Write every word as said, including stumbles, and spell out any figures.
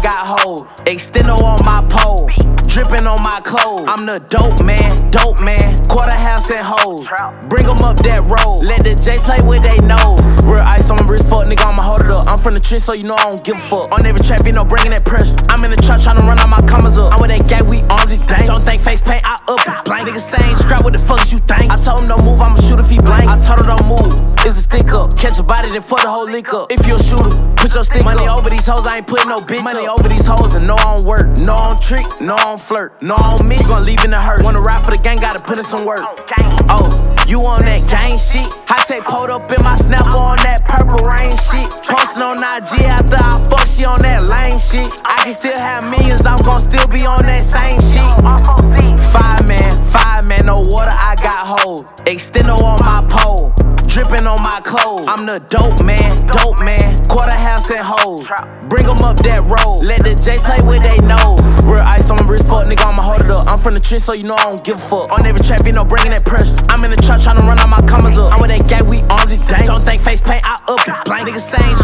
got hoes. Extendo on my pole, dripping on my clothes. I'm the dope man, dope man. Quarter house and hoes, bring them up that road. Let the J play with they nose. Real ice on my wrist, fuck nigga, I'ma hold it up. I'm from the trench, so you know I don't give a fuck. On every trap, you know, bringing that pressure. I'm in the trap, tryna run all my commas up. I'm with that gang, we on this thing. Don't think face paint, I up it blank. Nigga saying strap, what the fuck is you think? I told him don't move, I'ma shoot if he blank. I told her don't move, it's a stick up. Catch a body, then fuck the whole lick up. If you a shooter, put your stick Money up. Over these hoes, I ain't putting no bitch Money up. Over these hoes, and no I don't work. No I don't trick, no I don't flirt. No I don't miss, you gon' leave in the hurt. Wanna ride for the gang, gotta put in some work. Oh, you on that gang shit? Hot take pulled up in my snapper on that purple rain shit. Posting on I G after I fuck, she on that lame shit. I can still have millions, I'm gon' still be on that same shit. Five man, five man, no water, I got hoes. Extendo on my pole, dripping on my clothes. I'm the dope man, dope man. Quarter house and hoes, bring them up that road. Let the J play with they nose. Real ice on my wrist, fuck nigga, I'ma hold it up. I'm from the trench, so you know I don't give a fuck. On every trap, you know, bringing that pressure. I'm in the trap, tryna run all my commas up. I'm with that gang, we on this thing. Don't think face paint, I up it blank. Nigga saying